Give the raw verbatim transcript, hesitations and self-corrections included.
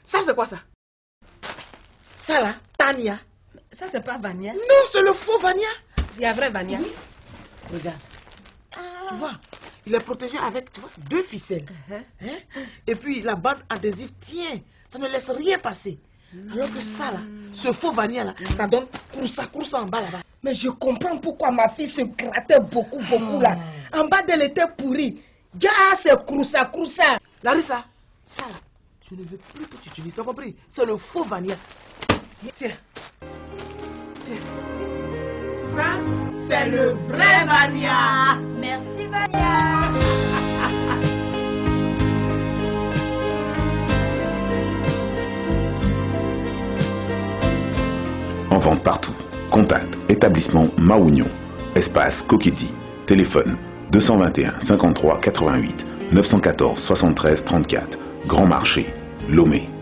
Ça, c'est quoi ça? Ça là, Tania. Ça, c'est pas Vania? Non, c'est le faux Vania. C'est la vraie Vania? Oui. Regarde. Ah. Tu vois, il est protégé avec, tu vois, deux ficelles. Uh-huh. Hein? Et puis, la bande adhésive tient. Ça ne laisse rien passer. Mmh. Alors que ça, là, ce faux Vania, là, mmh. ça donne croussa, croussa en bas, là-bas. Mais je comprends pourquoi ma fille se grattait beaucoup, beaucoup, oh. là. En bas d'elle était pourrie. Gars, c'est croussa, croussa. Larissa, ça, là, je ne veux plus que tu utilises, t'as compris? C'est le faux Vania. Tiens. Tiens. Ça, c'est le vrai Vania. Merci, Vania. En vente partout. Contact établissement Maougnon. Espace Kokiti. Téléphone deux cent vingt et un cinquante-trois quatre-vingt-huit neuf cent quatorze soixante-treize trente-quatre. Grand Marché, Lomé.